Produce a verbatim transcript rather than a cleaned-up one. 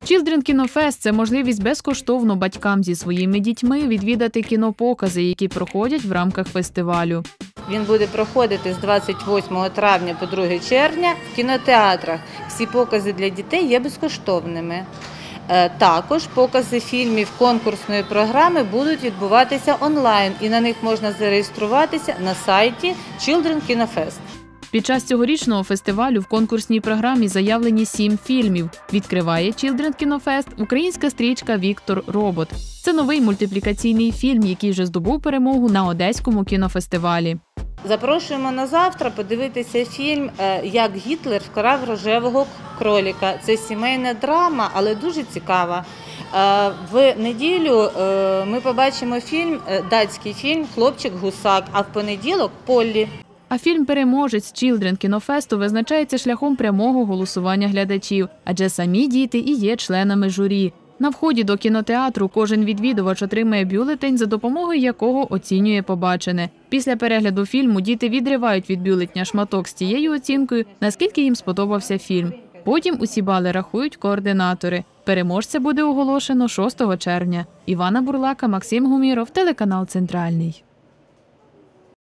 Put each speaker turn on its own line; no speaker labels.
Children Кінофест – це можливість безкоштовно батькам зі своїми дітьми відвідати кінопокази, які проходять в рамках фестивалю.
Він буде проходити з двадцять восьмого травня по друге червня в кінотеатрах. Всі покази для дітей є безкоштовними. Також покази фільмів конкурсної програми будуть відбуватися онлайн, і на них можна зареєструватися на сайті Children Кінофест.
Під час цьогорічного фестивалю в конкурсній програмі заявлені сім фільмів. Відкриває Children Кінофест українська стрічка «Віктор. Робот». Це новий мультиплікаційний фільм, який вже здобув перемогу на Одеському кінофестивалі.
Запрошуємо на завтра подивитися фільм «Як Гітлер вкрав рожевого кроліка». Це сімейна драма, але дуже цікава. В неділю ми побачимо фільм, датський фільм «Хлопчик-гусак», а в понеділок – «Поллі».
А фільм-переможець Children Кінофесту визначається шляхом прямого голосування глядачів, адже самі діти і є членами журі. На вході до кінотеатру кожен відвідувач отримає бюлетень, за допомогою якого оцінює побачене. Після перегляду фільму діти відривають від бюлетня шматок з тією оцінкою, наскільки їм сподобався фільм. Потім усі бали рахують координатори. Переможця буде оголошено шостого червня. Івана Бурлака, Максим Гуміров, телеканал «Центральний».